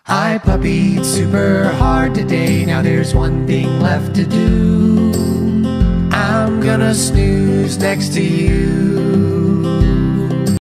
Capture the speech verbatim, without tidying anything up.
I puppied super hard today, now there's one thing left to do. I'm gonna snooze next to you.